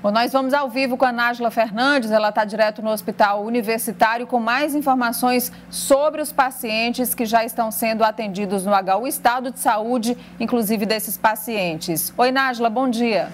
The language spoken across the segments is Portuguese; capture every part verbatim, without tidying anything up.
Bom, nós vamos ao vivo com a Nájila Fernandes, ela está direto no Hospital Universitário com mais informações sobre os pacientes que já estão sendo atendidos no H U, o estado de saúde, inclusive desses pacientes. Oi, Nájila, bom dia.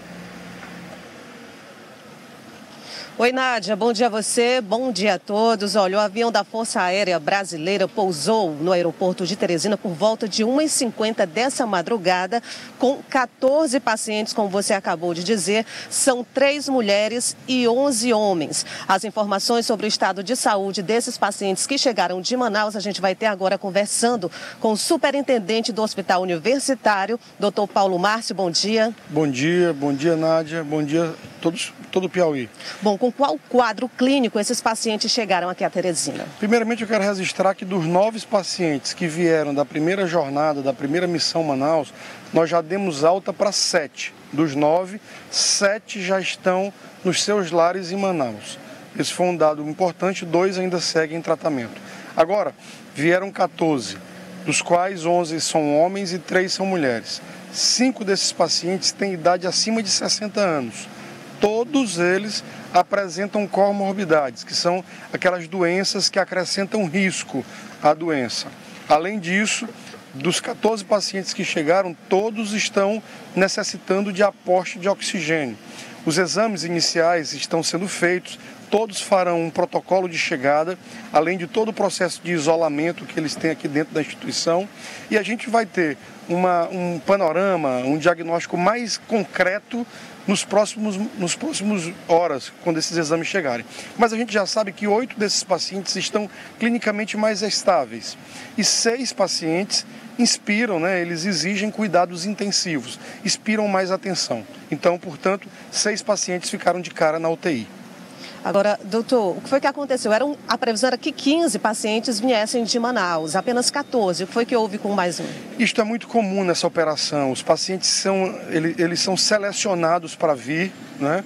Oi, Nádia, bom dia a você, bom dia a todos. Olha, o avião da Força Aérea Brasileira pousou no aeroporto de Teresina por volta de uma e cinquenta dessa madrugada, com quatorze pacientes, como você acabou de dizer, são três mulheres e onze homens. As informações sobre o estado de saúde desses pacientes que chegaram de Manaus, a gente vai ter agora conversando com o superintendente do Hospital Universitário, doutor Paulo Márcio, bom dia. Bom dia, bom dia, Nádia, bom dia a todos, todo o Piauí. Bom, com qual quadro clínico esses pacientes chegaram aqui a Teresina? Primeiramente, eu quero registrar que dos nove pacientes que vieram da primeira jornada, da primeira missão Manaus, nós já demos alta para sete. Dos nove, sete já estão nos seus lares em Manaus. Esse foi um dado importante, dois ainda seguem em tratamento. Agora, vieram quatorze, dos quais onze são homens e três são mulheres. Cinco desses pacientes têm idade acima de sessenta anos. Todos eles apresentam comorbidades, que são aquelas doenças que acrescentam risco à doença. Além disso, dos quatorze pacientes que chegaram, todos estão necessitando de aporte de oxigênio. Os exames iniciais estão sendo feitos, todos farão um protocolo de chegada, além de todo o processo de isolamento que eles têm aqui dentro da instituição, e a gente vai ter uma, um panorama, um diagnóstico mais concreto nos próximos, nos próximos horas, quando esses exames chegarem. Mas a gente já sabe que oito desses pacientes estão clinicamente mais estáveis e seis pacientes inspiram, né, eles exigem cuidados intensivos, inspiram mais atenção. Então, portanto, seis pacientes ficaram de cara na U T I. Agora, doutor, o que foi que aconteceu? Era um, a previsão era que quinze pacientes viessem de Manaus, apenas quatorze. O que foi que houve com mais um? Isto é muito comum nessa operação. Os pacientes são, eles, eles são selecionados para vir, né?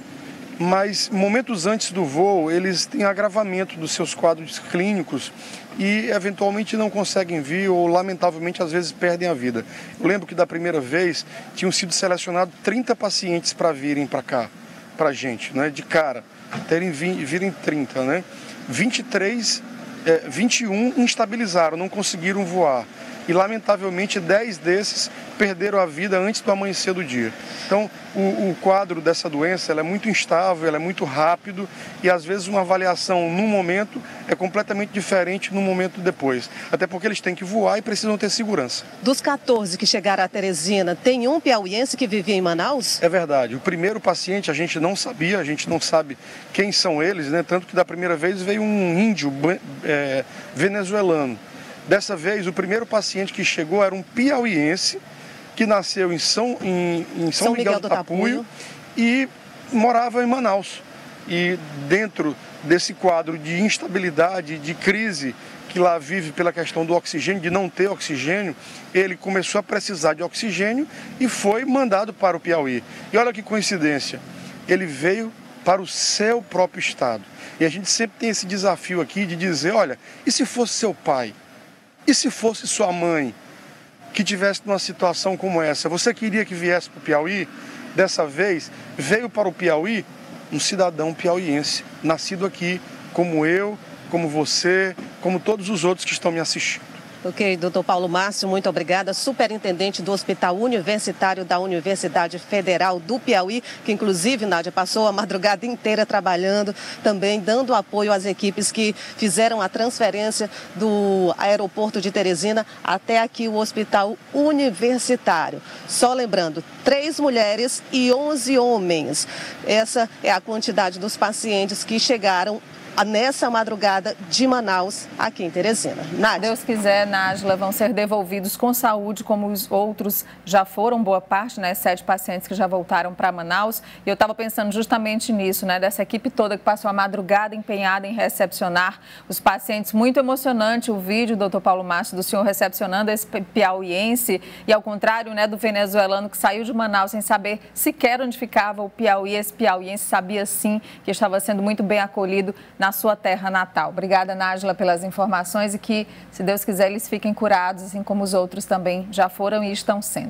Mas momentos antes do voo, eles têm agravamento dos seus quadros clínicos e eventualmente não conseguem vir ou, lamentavelmente, às vezes perdem a vida. Eu lembro que da primeira vez tinham sido selecionados trinta pacientes para virem para cá, para a gente, né? De cara. Terem virem trinta, né? vinte e três, é, vinte e um instabilizaram, não conseguiram voar. E, lamentavelmente, dez desses perderam a vida antes do amanhecer do dia. Então, o, o quadro dessa doença ela é muito instável, ela é muito rápido e, às vezes, uma avaliação num momento é completamente diferente no momento depois. Até porque eles têm que voar e precisam ter segurança. Dos quatorze que chegaram a Teresina, tem um piauiense que vivia em Manaus? É verdade. O primeiro paciente a gente não sabia, a gente não sabe quem são eles, né? Tanto que da primeira vez veio um índio é, venezuelano. Dessa vez, o primeiro paciente que chegou era um piauiense que nasceu em São, em, em São, São Miguel, Miguel do Tapuio, Tapuio e morava em Manaus. E dentro desse quadro de instabilidade, de crise que lá vive pela questão do oxigênio, de não ter oxigênio, ele começou a precisar de oxigênio e foi mandado para o Piauí. E olha que coincidência, ele veio para o seu próprio estado. E a gente sempre tem esse desafio aqui de dizer, olha, e se fosse seu pai? E se fosse sua mãe que tivesse numa situação como essa? Você queria que viesse para o Piauí? Dessa vez, veio para o Piauí um cidadão piauiense, nascido aqui, como eu, como você, como todos os outros que estão me assistindo. Ok, doutor Paulo Márcio, muito obrigada. Superintendente do Hospital Universitário da Universidade Federal do Piauí, que inclusive, Nádia, passou a madrugada inteira trabalhando, também dando apoio às equipes que fizeram a transferência do aeroporto de Teresina até aqui o Hospital Universitário. Só lembrando, três mulheres e onze homens. Essa é a quantidade dos pacientes que chegaram nessa madrugada de Manaus, aqui em Teresina. Nádia. Deus quiser, Nájila, vão ser devolvidos com saúde, como os outros já foram, boa parte, né? Sete pacientes que já voltaram para Manaus. E eu estava pensando justamente nisso, né? Dessa equipe toda que passou a madrugada empenhada em recepcionar os pacientes. Muito emocionante o vídeo, doutor Paulo Márcio, do senhor recepcionando esse piauiense. E ao contrário, né, do venezuelano que saiu de Manaus sem saber sequer onde ficava o Piauí. Esse piauiense sabia sim que estava sendo muito bem acolhido na sua terra natal. Obrigada, Nájila, pelas informações e que, se Deus quiser, eles fiquem curados, assim como os outros também já foram e estão sendo.